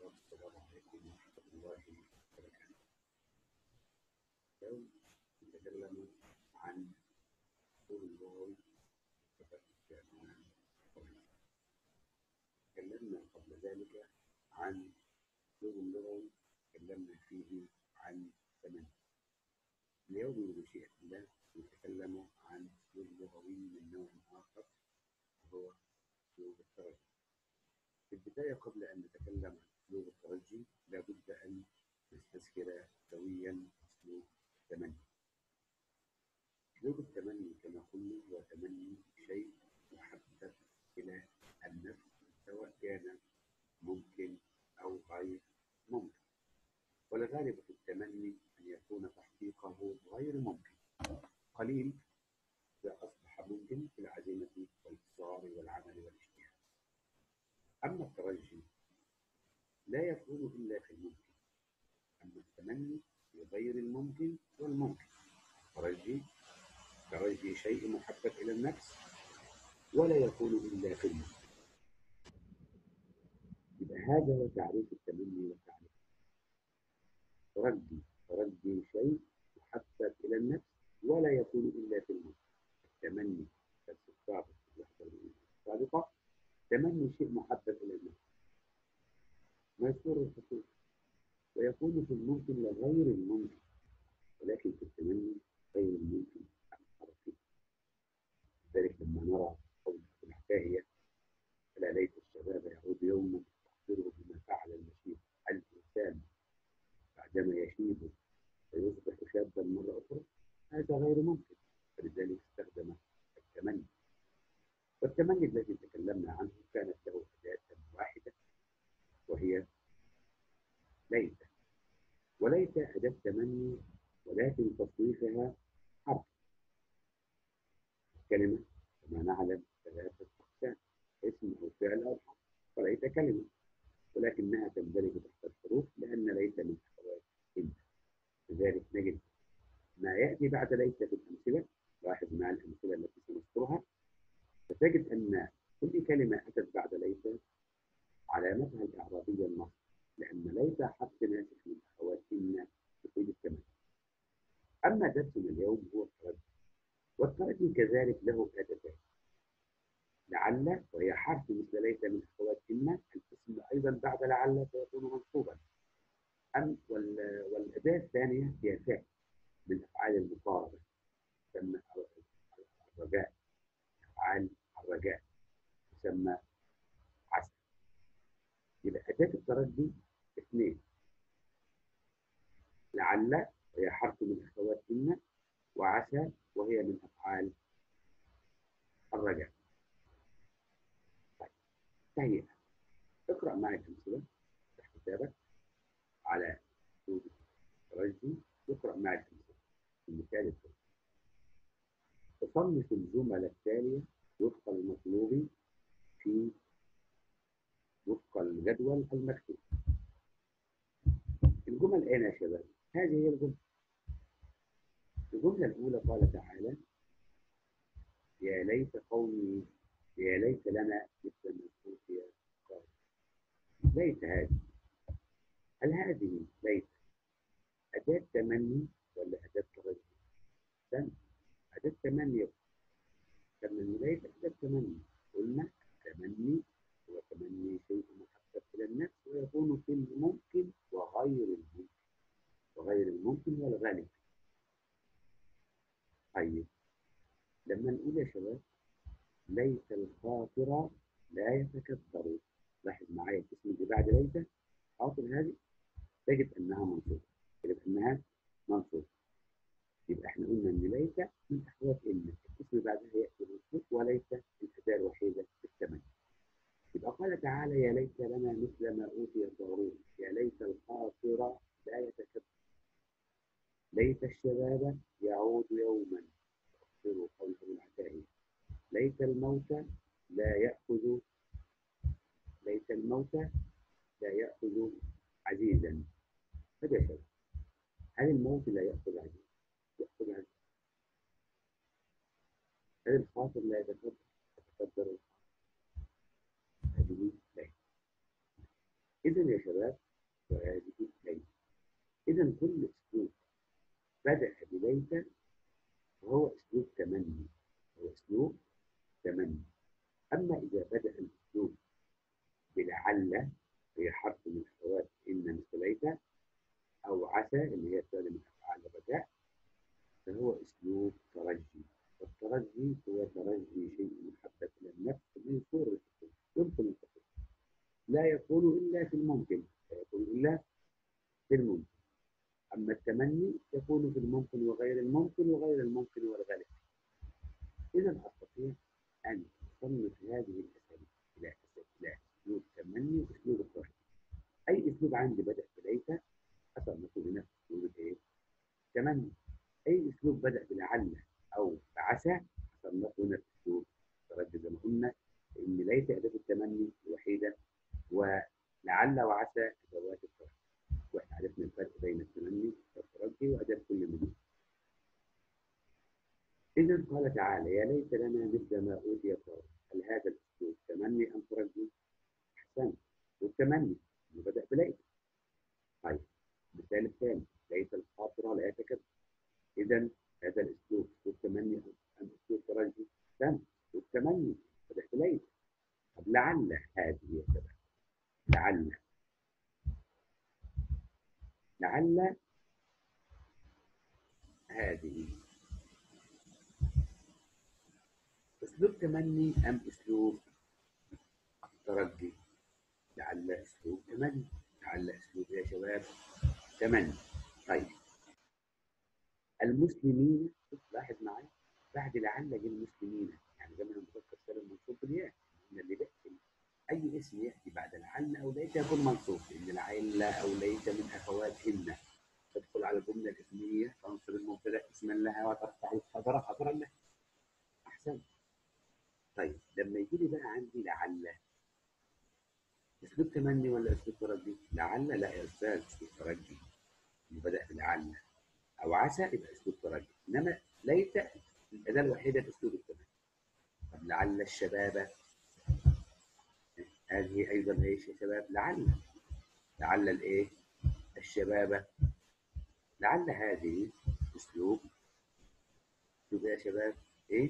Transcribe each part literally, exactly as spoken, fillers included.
السلام عليكم ورحمة الله وبركاته. اليوم نتكلم عن طول اللغوي وتأثير العنوان الرئيسي. تكلمنا قبل ذلك عن طول اللغوي، تكلمنا فيه عن ثمانية. اليوم بمشيئة الله نتكلم عن أسلوب لغوي من نوع آخر وهو أسلوب الترجي. في البداية قبل أن نتكلم عن أسلوب الترجي لابد أن نستذكر سويا أسلوب التمني. أسلوب التمني كما قلنا هو تمني شيء محبب إلى النفس سواء كان ممكن أو غير ممكن، والغالب في التمني أن يكون تحقيقه غير ممكن، قليل إذا أصبح ممكن في العزيمة والإصرار والعمل والاجتهاد. أما الترجي لا يكون إلا في الممكن، أما التمني في غير الممكن والممكن. الترجي ترجي شيء محبب إلى النفس ولا يكون إلا في الممكن. يبقى هذا هو تعريف التمني وتعريف ترجي ترجي شيء محبب إلى النفس ولا يكون إلا في الممكن. التمني السابق السابقة تمني شيء محبب إلى النفس ميسور الحصول، ويكون في الممكن لغير الممكن، ولكن في التمني غير الممكن الحركي. لذلك لما نرى قول الحكاية ألا ليت الشباب يعود يوما تخبره بما فعل المشيب. الإنسان بعدما يشيب فيصبح شابا مرة أخرى، هذا غير ممكن، فلذلك استخدم التمني. والتمني الذي تكلمنا عنه كانت له أداة واحدة وهي ليت، وليت أداة تمني ولكن تصنيفها حرف. الكلمة كما نعلم ثلاثة أقسام: اسم أو فعل أو حرف، وليت كلمة ولكنها تندرج تحت الحروف لأن ليت من أخوات إن. لذلك نجد ما يأتي بعد ليت في الأمثلة. لاحظ مع الأمثلة التي سنذكرها فتجد أن كل كلمة أتت بعد ليت علامتها الإعرابية النصب، لأن ليت حرف ناسخ من أخوات إن تفيد التمام. أما درسنا اليوم هو الترجي، والترجي كذلك له أداتان: لعل وهي حرف مثل ليت من أخوات إن، الاسم أيضا بعد لعل سيكون منصوبا. أم والأداة الثانية هي فعل من أفعال المقاربة تسمى الرجاء، أفعال الرجاء تسمى عسى. يبقى أداة الترجي اثنين: لعل وهي حرف من أخوات إن، وعسى وهي من أفعال الرجاء. طيب تهيئة. اقرأ معي الأمثلة تحت كتابك على أسلوب الترجي، واقرأ معي الأمثلة. المثال الثاني: تصنف الجمل التالية وفق المطلوب في وفق الجدول المكتوب. الجمل أين يا شباب؟ هذه هي الجمل. الجملة الأولى قال تعالى: يا ليت قومي يا ليت لنا مثل ما أوتي قارون. ليت هذه، هل هذه ليت أداة تمني ولا أداة ترجي؟ استنى، أداة تمني. تمني ليت أداة تمني. قلنا التمني هو تمني شيء محبب إلى النفس ويكون في الممكن وغير الممكن، وغير الممكن والغالب. طيب لما نقول يا شباب ليت الخاطر لا يتكبر، لاحظ معايا الاسم اللي بعد ليت خاطر هذه تجد انها منصوبه، تجد انها منصوبه. يبقى احنا قلنا ان ليت من اخوات ان، الاسم بعدها ياتي منصوب، وليت الاداه الوحيده في الثمن. يبقى قال تعالى: يا ليت لنا مثل ما اوتي قارون، يا ليت الخاطر لا يتكبر، ليت الشباب يعود يوما تغفر قوله العتاهيه، ليت الموت لا يأخذ ليت الموت لا يأخذ عزيزا. هذا شيء. هل الموت لا يأخذ عزيزا؟ يأخذ عزيزا. هل الخاطر لا يتكبر؟ يتكبر الخاطر. هذه ليت. إذا يا شباب وهذه ليت. إذا كل أسلوب بدأ بليت فهو أسلوب تمني، هو أسلوب تمني. أما إذا بدأ الأسلوب بلعل هي حرف من أخوات إن مثل ليت، أو عسى اللي هي ثاني من أفعال الرجاء، فهو أسلوب ترجي. والترجي هو ترجي شيء محبب إلى النفس من صورة يمكن التقوى، لا يكون إلا في الممكن، لا يكون إلا في الممكن. أما التمني يكون في الممكن وغير الممكن وغير الممكن والغالب. إذا أستطيع أن أصنف هذه الأساليب إلى إلى أسلوب تمني وأسلوب الترجي. أي أسلوب عندي بدأ بليت أصنفه بنفس أسلوب الإيه؟ تمني. أي أسلوب بدأ بلعل أو بعسى أصنفه نفس أسلوب الترجي، زي ما قلنا إن ليت أداة التمني الوحيدة، ولعل وعسى أدوات الترجي. واحنا عرفنا الفرق بين التمني والترجي وأداة كل منهم. إذا قال تعالى: يا ليت لنا مثل ما أوتي قارون. هل هذا الأسلوب تمني أم ترجي؟ أحسنت، والتمني اللي بدأ بليت. طيب المثال الثاني: ليت الخاطر لا يتكبر. إذا هذا الأسلوب أسلوب تمني أم أسلوب ترجي؟ أحسنت، والتمني بدأ بليت. طب لعل هذه يا شباب، لعل لعل هذه أسلوب تمني أم أسلوب ترجي؟ لعل أسلوب تمني. لعل أسلوب يا شباب تمني. طيب المسلمين، لاحظ معي بعد لعل جه المسلمين، يعني زمن المذكر سالم منصوب بالياء، من اللي بيحكي أي اسم يأتي بعد لعل أو ليت يكون منصوب، لأن لعل أو ليت من أخواتهن تدخل على الجملة الاسمية تنصب المبتدأ اسما لها وترفع الخبر خبرا له. أحسن. طيب لما يجي لي بقى عندي لعل، اسلوب تمني ولا اسلوب ترجي؟ لعل لا يا استاذ اسلوب ترجي، بدأ بلعل او عسى يبقى اسلوب ترجي. انما ليت الاداه الوحيده في اسلوب التمني. طب لعل الشباب، هذه ايضا ايش يا شباب؟ لعل. لعل الايه؟ الشباب. لعل هذه اسلوب اسلوب يا شباب ايه؟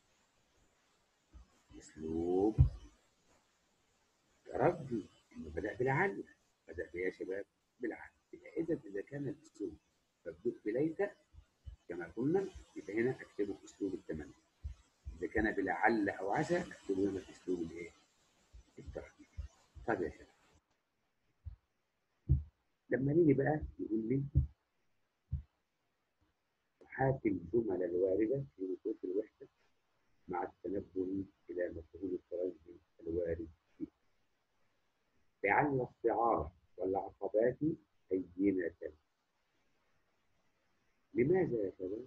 اسلوب ترجي، انه بدأ بلعل، بدأ يا شباب بلعل. اذا اذا كان الاسلوب مبدوء بليت كما قلنا يبقى هنا اكتبه في اسلوب التمني. اذا كان بلعل او عسى اكتبه هنا في اسلوب الايه؟ الترجي. طيب يا شباب لما نيجي بقى يقول لي حاكي الجمل الوارده في نصوص الوحده مع التنبه الى مفهوم الترجي الوارد فيه. لعل الصعاب والعقبات هينة. لماذا يا شباب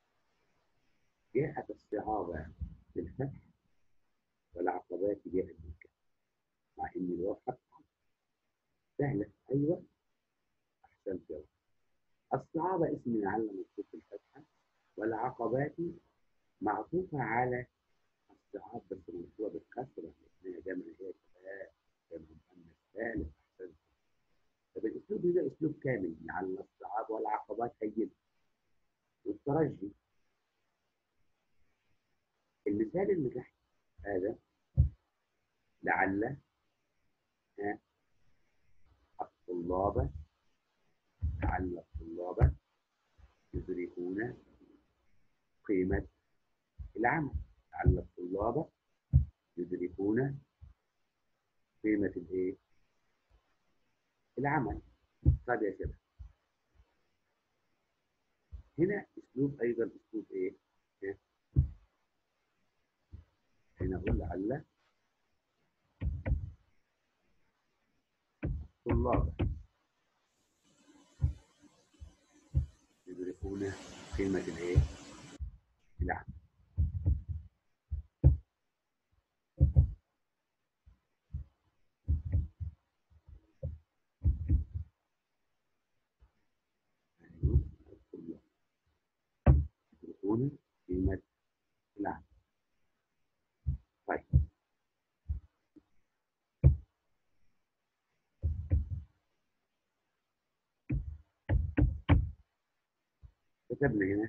جاءت الصعاب بالفتح والعقبات جاءت بالكسر، مع ان الواو فتحه سهله؟ ايوه احسنت يا رب. الصعاب اسم لعل منصوب بالفتحه، والعقبات معطوفه على الصعاب بس منصوبه بالكسره لانها جمع هي شباب جمع مؤنث سالم. احسنت. طب الاسلوب ده اسلوب كامل، لعل الصعاب والعقبات هينة. والترجي المثال اللي تحت هذا لعل الطلاب لعل الطلاب يدركون قيمة العمل. لعل الطلاب يدركون قيمة الايه؟ العمل. طيب يا شباب هنا اسلوب ايضا اسلوب ايه؟ هنا اقول لعل الطلاب يدركون قيمة الايه؟ العمل. الطلاب يدركون قيمة العمل. طيب كتبنا هنا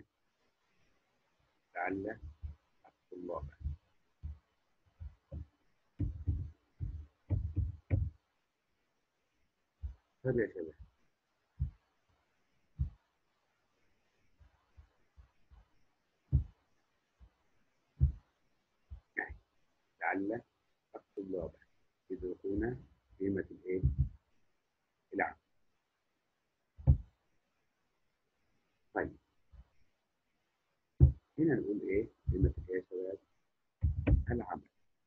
لعل الطلاب. طيب يا شباب، يعني لعل الطلاب يدركون قيمة الايه؟ العمل. طيب هنا نقول ايه؟ قيمة ايه يا شباب؟ العمل.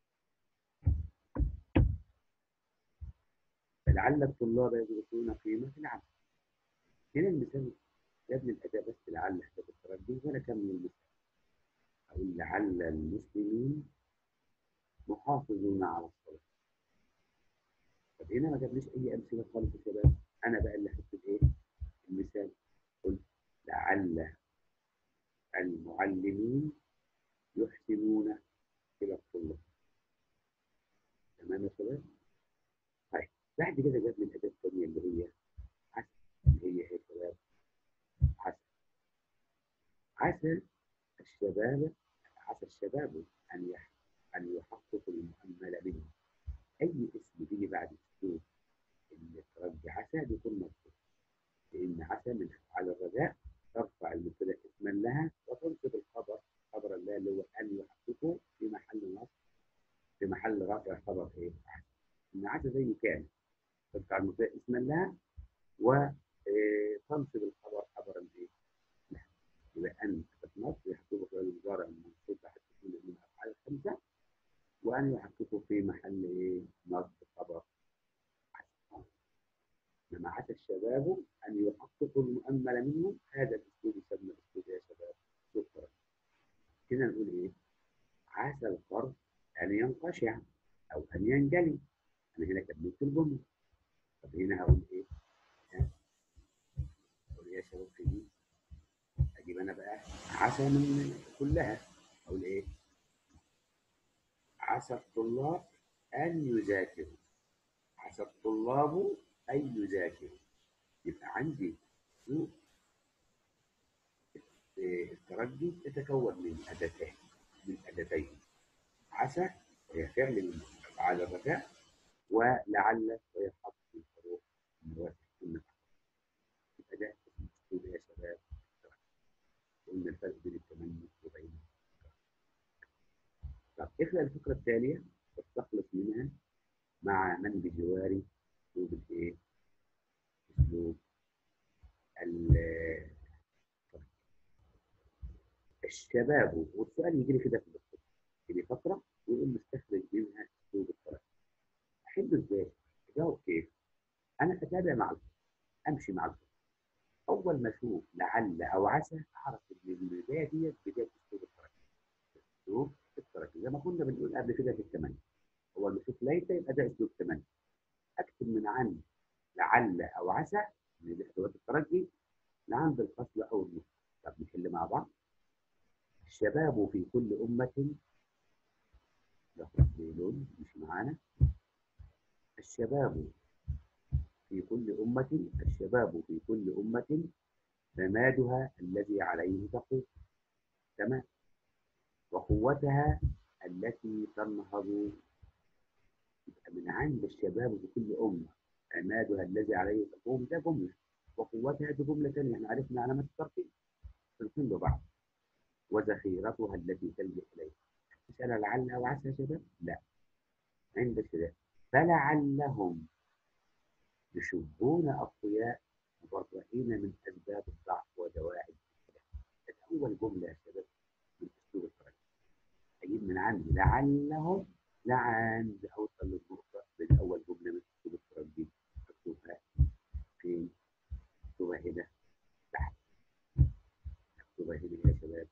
فلعل الطلاب يدركون قيمة العمل. هنا المثال جاب الأداة بس لعل حسب التردد، وأنا أكمل المثال. أقول لعل المسلمين محافظون على الصلاة. طب هنا ما جابليش أي أمثلة خالص يا شباب، أنا بقى اللي حطيت إيه؟ المثال. قلت لعل المعلمين يحسنون إلى الطلاب. تمام يا شباب؟ طيب بعد كده جاب لي الأداة الثانية اللي هي عسى. اللي هي إيه يا شباب؟ عسى. عسى الشباب عسى الشباب أن يح أن يحققوا المؤمل منهم. أي اسم بيجي بعد أسلوب الترجي عسى بيكون مذكور، لأن عسى من أفعال الرجاء ترفع المبتدأ اسما لها وتنصب الخبر خبر الله اللي هو أن يحققه في محل نصب في محل رفع خبر إيه؟ عسى. إن عسى زي كان ترفع المبتدأ اسما لها وتنصب الخبر خبرا إيه؟ لها. يبقى أن تتنصب يحققه في المضارع المنصوب تحت كل من الأفعال الخمسة، وأن يحققه في محل إيه؟ نصب خبر. إنما عسى الشباب أن يحققوا المؤمل منهم. هذا الأسلوب يسمى أسلوب يا شباب شكرا. كده نقول إيه؟ عسى القرض أن ينقشع أو أن ينجلي. أنا هنا كملت الجملة. طب هنا هقول إيه؟ أقول يا شباب في دي أجيب أنا بقى عسى من كلها. أقول إيه؟ عسى الطلاب أن يذاكروا. عسى الطلاب أن يذاكروا. يبقى عندي أسلوب الترجي يتكون من أداتين من أداتين عسى وهي فعل من أفعال الرجاء، ولعل وهي حرف من حروف النوافذ. يبقى ده اسلوب يا شباب. قلنا الفرق بين التمني وبين طب اقرأ الفقرة التالية واستخلص منها مع من بجواري اسلوب الايه؟ اسلوب الشباب. والسؤال يجي لي كده في الدكتور يجي فقرة ويقول مستخرج منها اسلوب الترجي. احب ازاي؟ اجاوب كيف؟ انا اتابع مع الفقرة، امشي مع الفقرة. اول ما اشوف لعل او عسى اعرف ان البدايه ديت بدايه اسلوب الترجي. اسلوب الترجي زي ما كنا بنقول قبل كده في الثمانيه. اول ما اشوف ليس يبقى ده اسلوب ثمانيه. اكتب من عند لعل او عسى من ادوات الترجي لعند الفصل او النص. طب نحل مع بعض. الشباب في كل امه له ليل مش معانا. الشباب في كل امه الشباب في كل امه رمادها الذي عليه تقوم. تمام. وقوتها التي تنهض. من عند الشباب في كل أمة عمادها الذي عليه تقوم. ده جملة. وقوتها دي جملة ثانية. احنا عرفنا علامات الترتيب ترتيب ببعض. وذخيرتها التي تلجأ إليها. تسأل لعل أو عسى يا شباب؟ لا. عند الشباب فلعلهم يشبون أقوياء مبرئين من أسباب الضعف ودواعي الابتلاء. أول جملة يا شباب من أسلوب الترجمة. أجيب من عندي لعلهم لعند أوصل للنقطة من أول جملة من أسلوب الترجمة. أكتبها فين؟ أكتبها هنا تحت. أكتبها هنا يا شباب.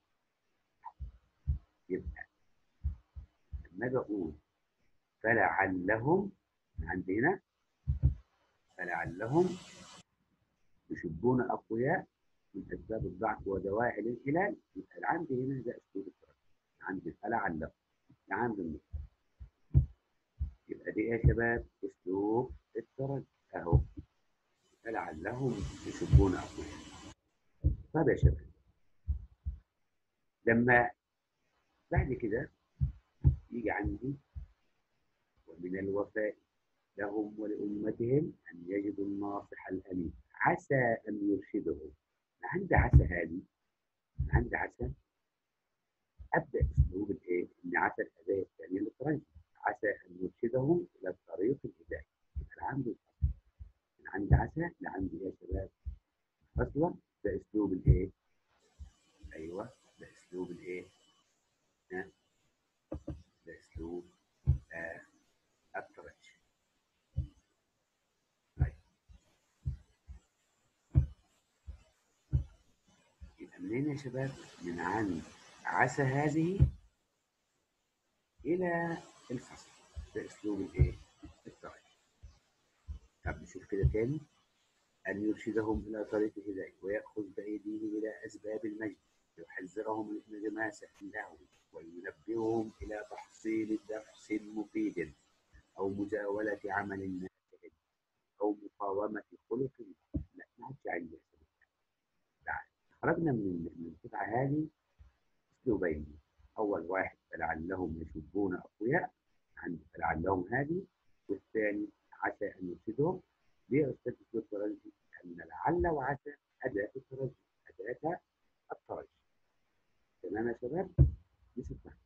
يبقى لما أجي أقول فلعلهم عندنا فلعلهم يشبون أقوياء من أسباب الضعف ودواعي الانحلال. يبقى عندي هنا ده أسلوب الترجمة. عندي فلعلهم عند النقطة. يبقى دي يا شباب أسلوب الترجمة أهو. فلعلهم يشبون أقوياء. طيب يا شباب لما بعد كده يجي عندي ومن الوفاء لهم ولأمتهم أن يجدوا الناصح الأمين عسى أن يرشدهم. أنا عندي عسى هذه، أنا عندي عسى، أبدأ أسلوب الإيه؟ إن عسى الأداة الثانية للترجمة، عسى أن يرشدهم إلى الطريق الهداية. يبقى أنا عندي أنا عندي عسى، لا عندي إيه يا شباب؟ أصلا ده أسلوب الإيه؟ أيوه ده أسلوب الإيه؟ ها؟ ده أسلوب آه الترجمة. طيب يبقى منين يا شباب؟ من عند عسى هذه إلى الفصل، ده أسلوب الإيه؟ الترجمة. طب نشوف كده تاني، أن يرشدهم إلى طريق الهداية ويأخذ بأيديهم إلى أسباب المجد ويحذرهم من الانغماس في اللهو وينبههم إلى تحصيل درس مفيد أو مزاولة عمل نافع أو مقاومة خلق. لا ما عادش عندي بعد. خرجنا من من القطعة هذه أسلوبين، أول واحد فلعلهم يشبون أقوياء، عند فلعلهم هذه، والثاني عسى أن يرشدهم. ليه يا أستاذ أسلوب فرنسي؟ أن لعل وعسى أداة الترجي، أداة الترجي. تمام يا شباب؟ مش التحت.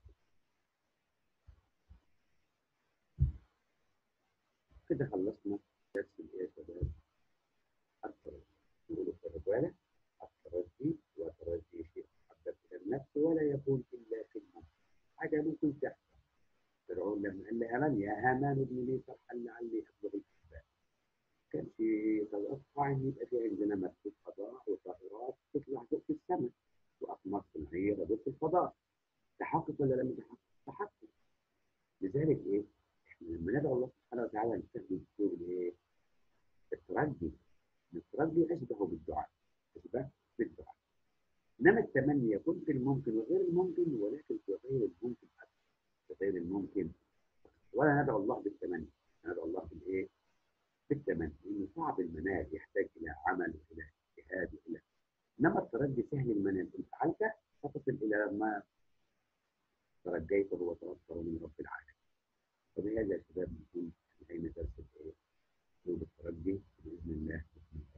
كده خلصنا درس الإيه يا شباب؟ الترجي. نقول الترجي الترجي وترجي شيء محبب إلى النفس ولا يكون إلا في المنطق، حاجة ممكن تحصل. فرعون لما قال لهامان يا هامان ابن لي صرحا لعلي أبلغ الأسباب، كان في يتوقع ان يبقى في عندنا مركب فضاء وطائرات تطلع فوق في السماء واقمار صناعيه تدور في الفضاء. تحقق ولا لم يتحقق؟ تحقق. لذلك ايه؟ احنا لما ندعو الله سبحانه وتعالى نستخدم اسلوب الايه؟ الترجي. الترجي اشبه بالدعاء، اشبه بالدعاء. انما التمني يكون في الممكن وغير الممكن، ولكن في غير الممكن اكثر، في غير الممكن. ولا ندعو الله بالتمني، ندعو الله بالايه؟ بالتمني، لانه صعب المنال، يحتاج الى عمل والى اجتهاد والى، انما الترجي سهل المنال، ان فعلت فتصل الى ما ترجيته وتوفر من رب العالمين. وبهذا يا شباب نكون انتهينا درس الايه؟ اسلوب الترجي باذن الله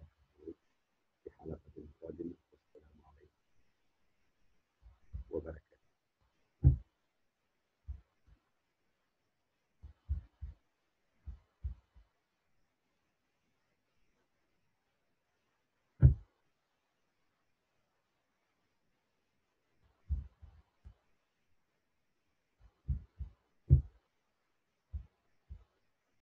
في حلقه قادمه. والسلام عليكم وبركاته.